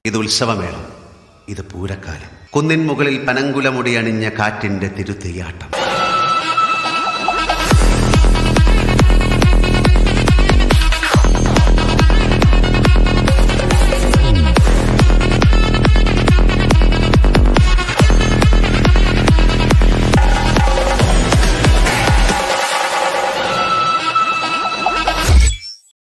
ഇത് ഉത്സവമേളം, ഇത് പൂരക്കാലം. കുന്നിൻ മുകളിൽ പനങ്കുലമുടിയണിഞ്ഞ കാറ്റിന്റെ തിരുതെയ്യാട്ടം.